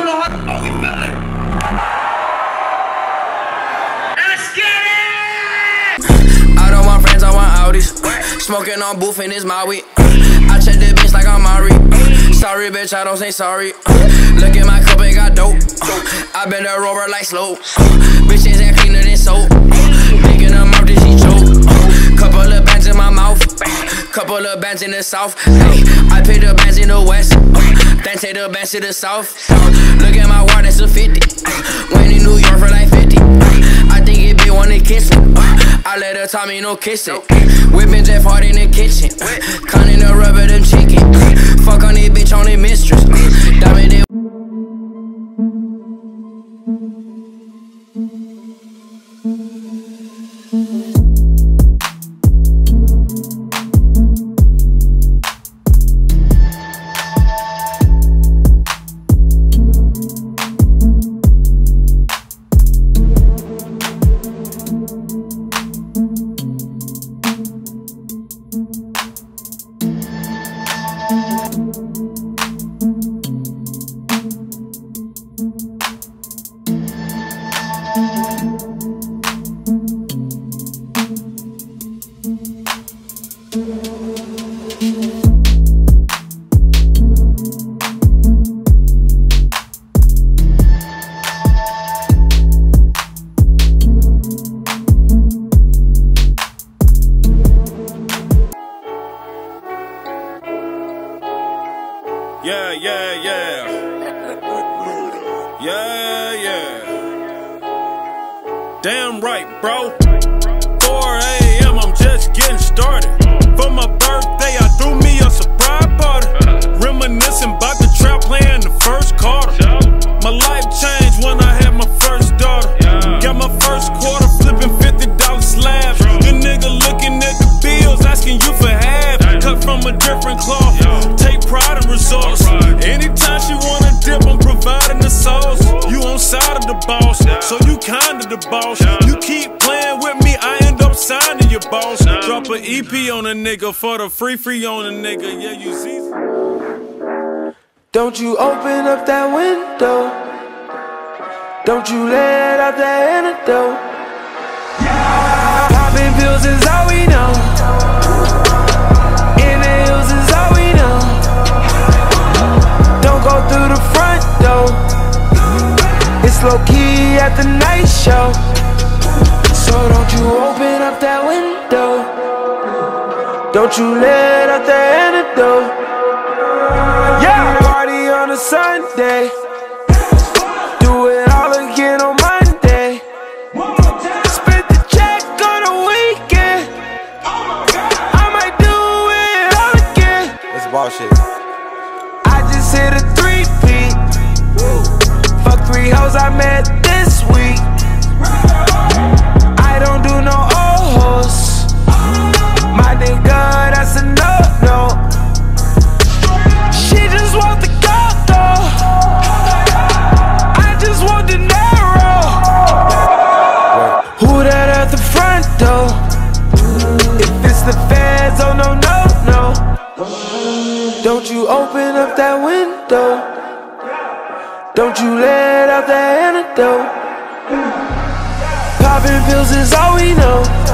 put a heart. Oh, we fell it. Let's get it! I don't want friends, I want Audis. Smoking on booth and it's my weed. I check the bitch like I'm Mari. Sorry, bitch, I don't say sorry. Look at my cup, it got dope. I been a rover like slow. Bitches ain't cleaner than soap. Picking them up, then she choke. Couple of bands in my mouth. Couple of bands in the south. Hey, I pay the bands in the west. Then take the bands to the south. Look at my wall, that's a 50. Went in New York for like 50. I think it be wanna kiss me. I let her tell me no kissing. Whipping Jeff hard in the kitchen. Cutting the rubber, them chicken. Fuck on this bitch on the mistress. Diamond it. Damn right, bro. 4 a.m. I'm just getting started. For my birthday, I threw me a surprise party. Reminiscing about the trap playing the first quarter. My life changed when I had my first daughter. Got my first quarter flipping $50 slabs. The nigga looking at the bills, asking you for half. Cut from a different cloth. Take pride in results. Anytime she wanna dip, I'm providing the sauce. You on side of the boss, so you kinda the boss. You keep playing with me, I end up signing your boss. Drop an EP on a nigga for the free on a nigga. Yeah, you see. Don't you open up that window. Don't you let out that antidote. Popping pills is all we know. In the hills is all we know. Don't go through the front door. It's low key at the night show. So don't you open up that window. Don't you let out the antidote. Yeah, party on a Sunday. Do it all again on Monday. Spend the check on a weekend. I might do it all again. That's bullshit. I just hit a 3-peat. Fuck 3 hoes I met this week. I don't do no old hoes. My nigga, that's a no-no. She just want the gold though. I just want the narrow. Who that at the front door? If it's the feds, oh no, no, no. Don't you open up that window. Don't you let out that antidote. Popping pills is all we know.